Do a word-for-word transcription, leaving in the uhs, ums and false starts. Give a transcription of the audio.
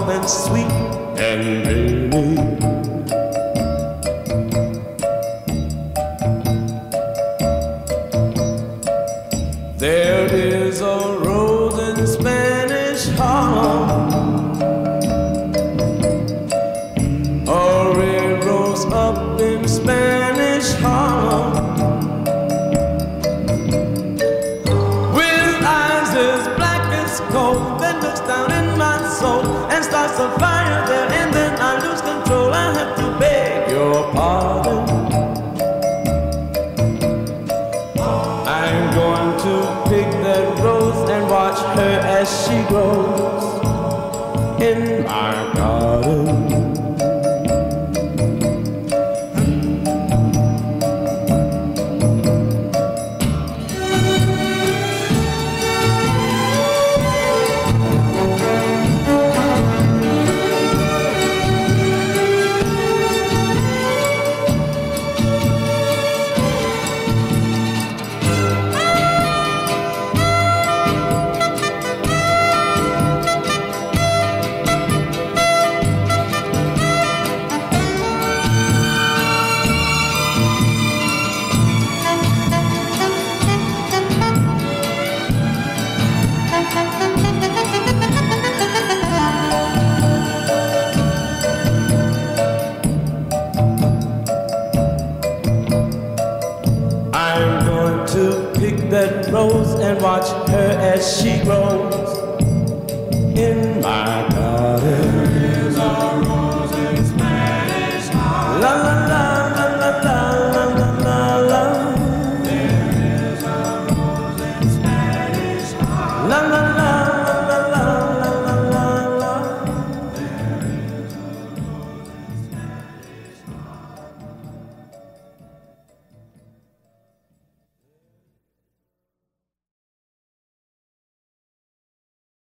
soft and sweet and dreamy. There is a rose in Spanish Harlem, a red rose up in Spanish Harlem, with eyes as black as coal that looks down in my soul and starts a fire there, and then I lose control. I have to beg your pardon. I'm going to pick that rose and watch her as she grows in my garden. I'm going to pick that rose and watch her as she grows in my